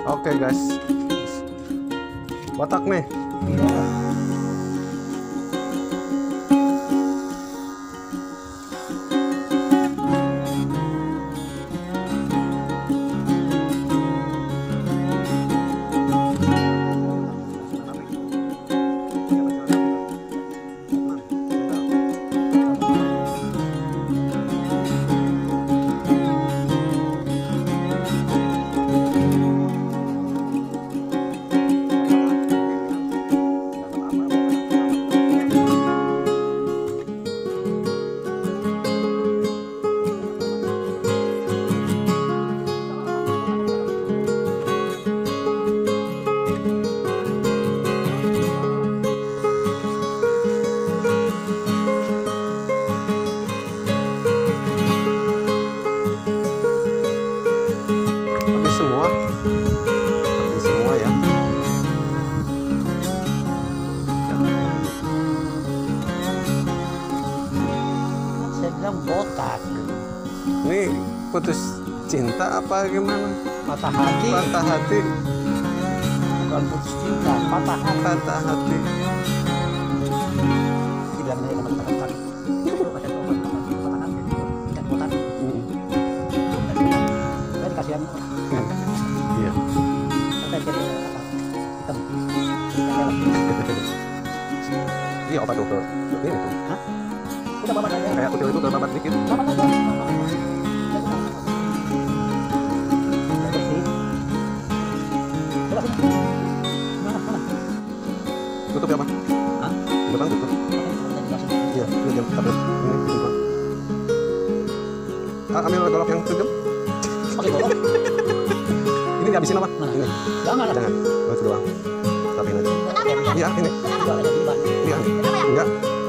Oke guys, botak nih. Habis semua ya. Saya bilang botak. Ini putus cinta apa gimana? Patah hati. Patah hati. Bukan putus cinta, patah hati. Patah hati. Dibilang dari teman-teman. Patah hati. Ikan botak. Saya dikasihan. Iya. Saya jadi apa? Hitam. Iya apa tuh ke ini tuh? Hah? Udah babat aja. Kayak kutil itu terbabat dikit. Babat aja. Bersih. Coba sini. Mana? Tutup ya, Pak? Hah? Di depan tutup. Iya, ini jam 11. Ini tutup. Ambil golok yang sejam. Oke, golok. Ini dihabisin apa? Nah, Ini. jangan. Jangan. Oh, itu doang. Tapi aja. Iya, ini. Enggak ada di ban. Iya. Enggak.